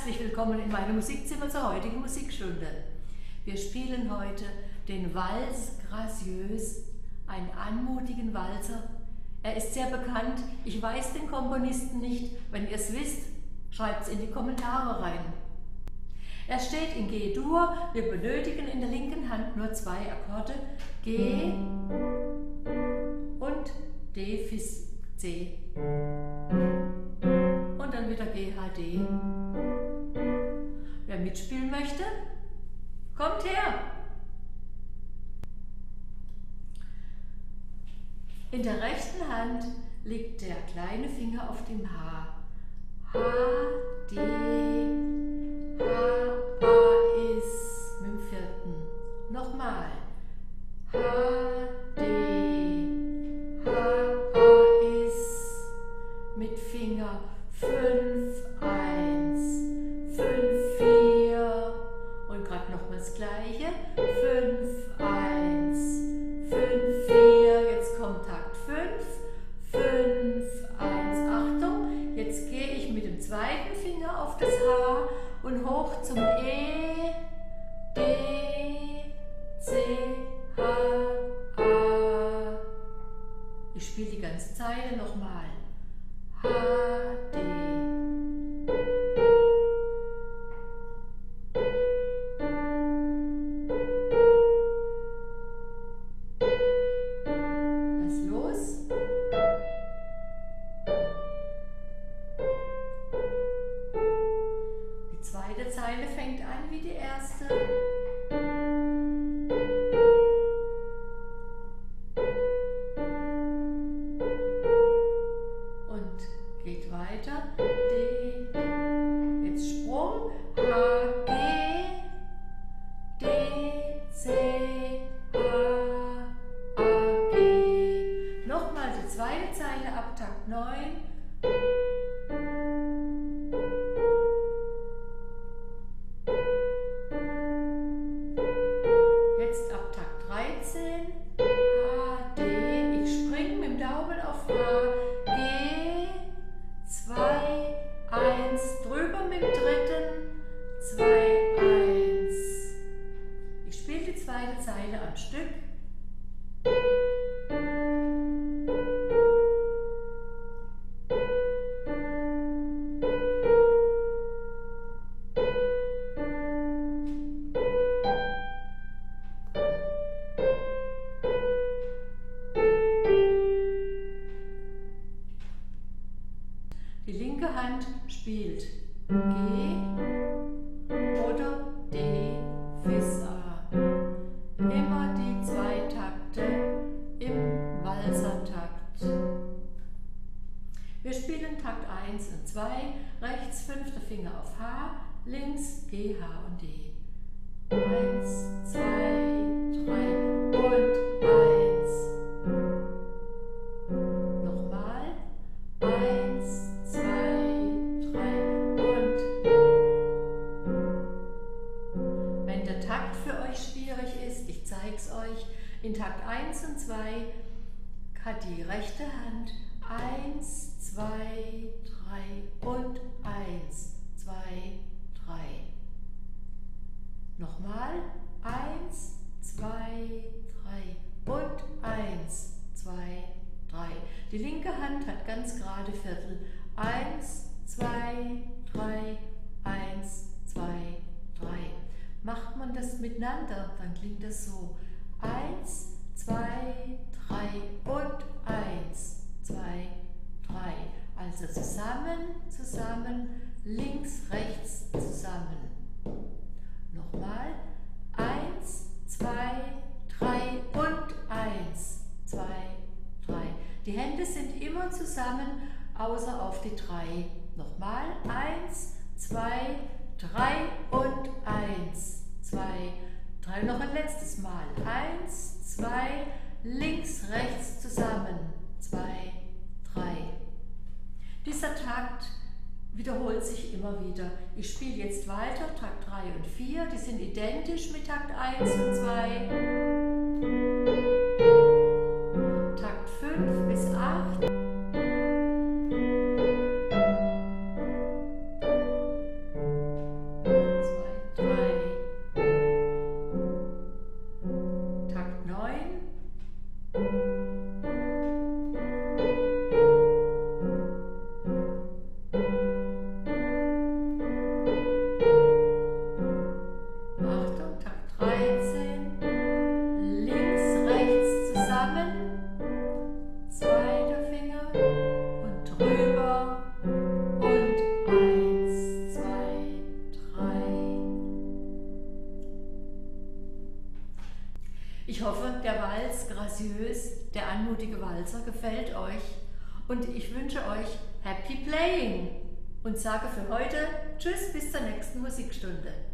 Herzlich willkommen in meinem Musikzimmer zur heutigen Musikstunde. Wir spielen heute den Valse Gracieuse, einen anmutigen Walzer. Er ist sehr bekannt, ich weiß den Komponisten nicht. Wenn ihr es wisst, schreibt es in die Kommentare rein. Er steht in G-Dur, wir benötigen in der linken Hand nur zwei Akkorde, G und D Fis C. Und dann wieder G, H, D. Wer mitspielen möchte, kommt her! In der rechten Hand liegt der kleine Finger auf dem H. H, D, H, A ist mit dem vierten. Nochmal. H, D, H, A ist mit Finger 5, 1, 5, 4 und gerade nochmal das gleiche. 5, 1, 5, 4, jetzt kommt Takt 5, 5, 1, Achtung, jetzt gehe ich mit dem zweiten Finger auf das H und hoch zum E, D, C, H, A. Ich spiele die ganze Zeile nochmal. H, D. Lass los. Die zweite Zeile fängt an wie die erste. Geht weiter, D, jetzt Sprung, H, G, D, C, A, A, G. Nochmal die zweite Zeile ab Takt 9. Jetzt ab Takt 13, H, D, ich springe mit dem Daumen auf H, G, 2, 1, drüber mit dem dritten, 2, 1. Ich spiele die zweite Zeile am Stück. Die linke Hand spielt G oder D, Fis A. Immer die zwei Takte im Walzertakt. Wir spielen Takt 1 und 2, rechts fünfter Finger auf H, links G, H und D. 1, 2, 3 und 1. Nochmal. 1, 2, 3 und. Wenn der Takt für euch schwierig ist, ich zeige es euch, in Takt 1 und 2 hat die rechte Hand 1, 2, 3 und 1, 2, 3. Nochmal 1, 2, 3 und 1, 2, 3. Die linke Hand hat ganz gerade Viertel. 1, 2, 3, 1, 2, 3. Macht man das miteinander, dann klingt das so. 1, 2, 3 und 1, 2, 3. Also zusammen, zusammen, links, rechts, zusammen. Nochmal. 1, 2, 3 und 1, 2, 3. Die Hände sind immer zusammen, außer auf die 3. Nochmal. 1, 2, 3 und 1, 2, 3. Noch ein letztes Mal. 1, 2, links, rechts zusammen. 2, 3. Dieser Takt wiederholt sich immer wieder. Ich spiele jetzt weiter, Takt 3 und 4, die sind identisch mit Takt 1 und 2. Takt 5 bis 8. Ich hoffe, der Walz graziös, der anmutige Walzer gefällt euch und ich wünsche euch Happy Playing und sage für heute Tschüss bis zur nächsten Musikstunde.